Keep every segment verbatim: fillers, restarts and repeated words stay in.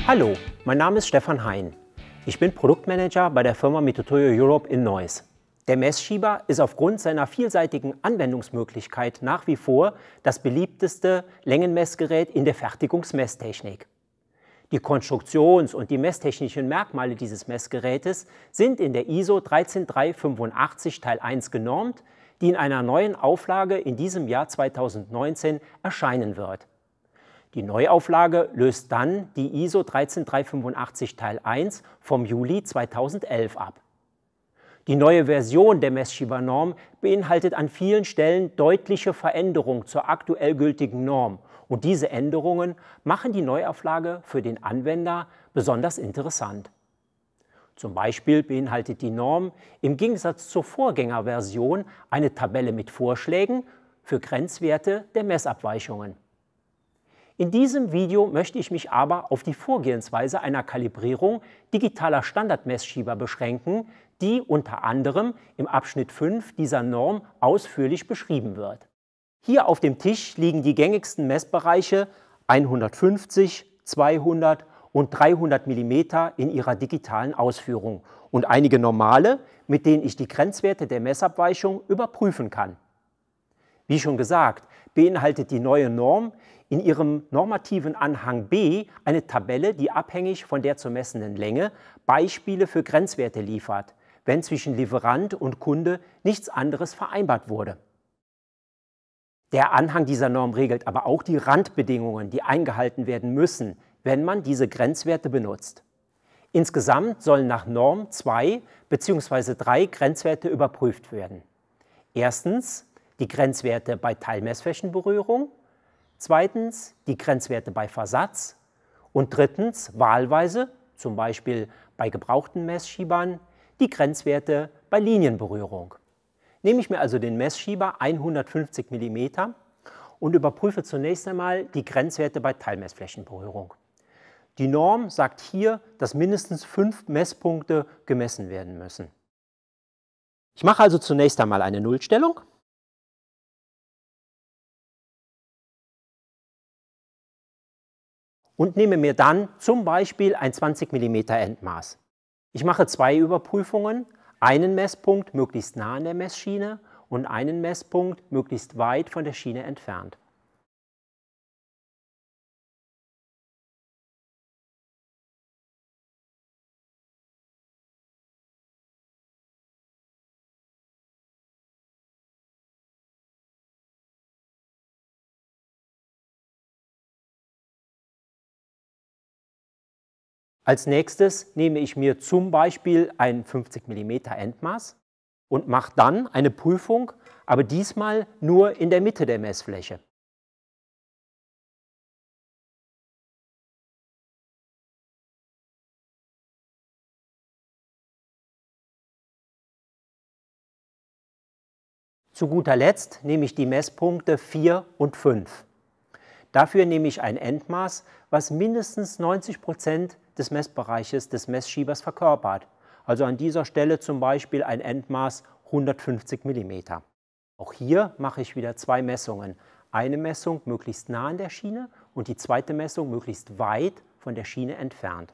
Hallo, mein Name ist Stefan Hein. Ich bin Produktmanager bei der Firma Mitutoyo Europe in Neuss. Der Messschieber ist aufgrund seiner vielseitigen Anwendungsmöglichkeit nach wie vor das beliebteste Längenmessgerät in der Fertigungsmesstechnik. Die Konstruktions- und die messtechnischen Merkmale dieses Messgerätes sind in der I S O drei drei fünf acht Teil eins genormt, die in einer neuen Auflage in diesem Jahr zweitausendneunzehn erscheinen wird. Die Neuauflage löst dann die I S O drei drei fünf acht Teil eins vom Juli zweitausendelf ab. Die neue Version der Messschiebernorm beinhaltet an vielen Stellen deutliche Veränderungen zur aktuell gültigen Norm, und diese Änderungen machen die Neuauflage für den Anwender besonders interessant. Zum Beispiel beinhaltet die Norm im Gegensatz zur Vorgängerversion eine Tabelle mit Vorschlägen für Grenzwerte der Messabweichungen. In diesem Video möchte ich mich aber auf die Vorgehensweise einer Kalibrierung digitaler Standardmessschieber beschränken, die unter anderem im Abschnitt fünf dieser Norm ausführlich beschrieben wird. Hier auf dem Tisch liegen die gängigsten Messbereiche hundertfünfzig, zweihundert und dreihundert Millimeter in ihrer digitalen Ausführung und einige normale, mit denen ich die Grenzwerte der Messabweichung überprüfen kann. Wie schon gesagt, beinhaltet die neue Norm in ihrem normativen Anhang B eine Tabelle, die abhängig von der zu messenden Länge Beispiele für Grenzwerte liefert, wenn zwischen Lieferant und Kunde nichts anderes vereinbart wurde. Der Anhang dieser Norm regelt aber auch die Randbedingungen, die eingehalten werden müssen, wenn man diese Grenzwerte benutzt. Insgesamt sollen nach Norm zwei bzw. drei Grenzwerte überprüft werden. Erstens die Grenzwerte bei Teilmessflächenberührung, zweitens die Grenzwerte bei Versatz und drittens wahlweise, zum Beispiel bei gebrauchten Messschiebern, die Grenzwerte bei Linienberührung. Nehme ich mir also den Messschieber hundertfünfzig Millimeter und überprüfe zunächst einmal die Grenzwerte bei Teilmessflächenberührung. Die Norm sagt hier, dass mindestens fünf Messpunkte gemessen werden müssen. Ich mache also zunächst einmal eine Nullstellung. Und nehme mir dann zum Beispiel ein zwanzig Millimeter Endmaß. Ich mache zwei Überprüfungen, einen Messpunkt möglichst nah an der Messschiene und einen Messpunkt möglichst weit von der Schiene entfernt. Als nächstes nehme ich mir zum Beispiel ein fünfzig Millimeter Endmaß und mache dann eine Prüfung, aber diesmal nur in der Mitte der Messfläche. Zu guter Letzt nehme ich die Messpunkte vier und fünf. Dafür nehme ich ein Endmaß, was mindestens neunzig Prozent des Messbereiches des Messschiebers verkörpert. Also an dieser Stelle zum Beispiel ein Endmaß hundertfünfzig Millimeter. Auch hier mache ich wieder zwei Messungen. Eine Messung möglichst nah an der Schiene und die zweite Messung möglichst weit von der Schiene entfernt.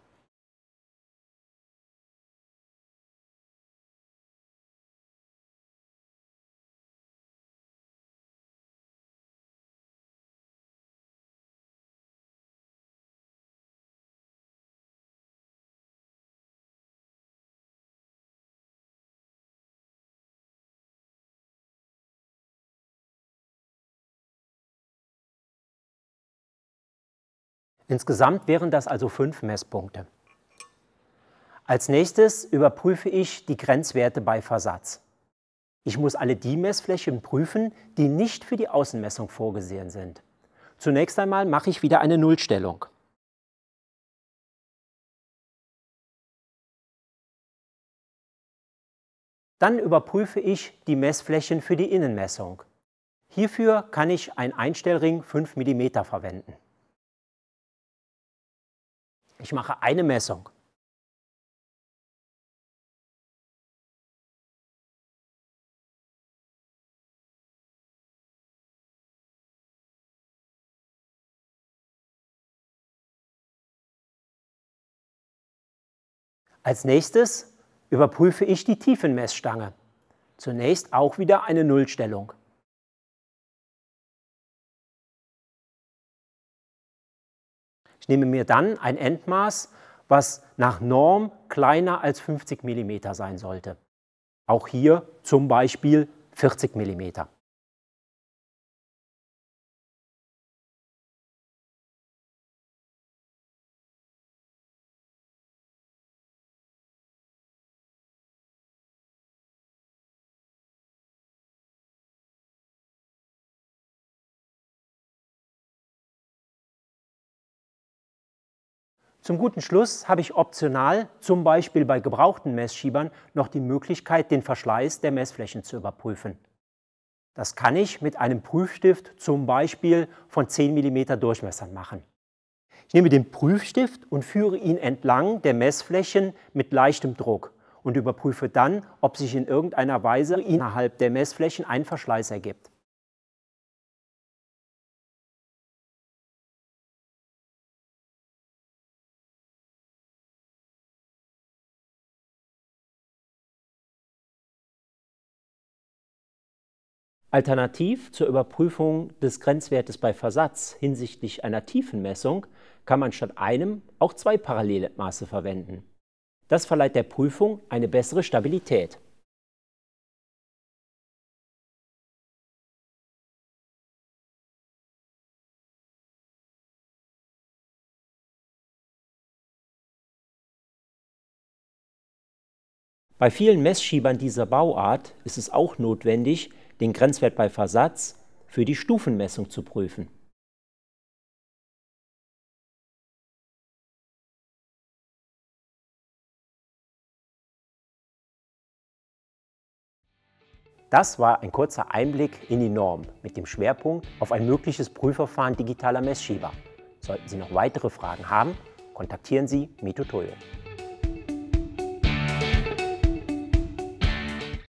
Insgesamt wären das also fünf Messpunkte. Als nächstes überprüfe ich die Grenzwerte bei Versatz. Ich muss alle die Messflächen prüfen, die nicht für die Außenmessung vorgesehen sind. Zunächst einmal mache ich wieder eine Nullstellung. Dann überprüfe ich die Messflächen für die Innenmessung. Hierfür kann ich einen Einstellring fünf Millimeter verwenden. Ich mache eine Messung. Als nächstes überprüfe ich die Tiefenmessstange. Zunächst auch wieder eine Nullstellung. Ich nehme mir dann ein Endmaß, was nach Norm kleiner als fünfzig Millimeter sein sollte. Auch hier zum Beispiel vierzig Millimeter. Zum guten Schluss habe ich optional, zum Beispiel bei gebrauchten Messschiebern, noch die Möglichkeit, den Verschleiß der Messflächen zu überprüfen. Das kann ich mit einem Prüfstift zum Beispiel von zehn Millimeter Durchmesser machen. Ich nehme den Prüfstift und führe ihn entlang der Messflächen mit leichtem Druck und überprüfe dann, ob sich in irgendeiner Weise innerhalb der Messflächen ein Verschleiß ergibt. Alternativ zur Überprüfung des Grenzwertes bei Versatz hinsichtlich einer Tiefenmessung kann man statt einem auch zwei Parallelmaße verwenden. Das verleiht der Prüfung eine bessere Stabilität. Bei vielen Messschiebern dieser Bauart ist es auch notwendig, den Grenzwert bei Versatz für die Stufenmessung zu prüfen. Das war ein kurzer Einblick in die Norm mit dem Schwerpunkt auf ein mögliches Prüfverfahren digitaler Messschieber. Sollten Sie noch weitere Fragen haben, kontaktieren Sie Mitutoyo.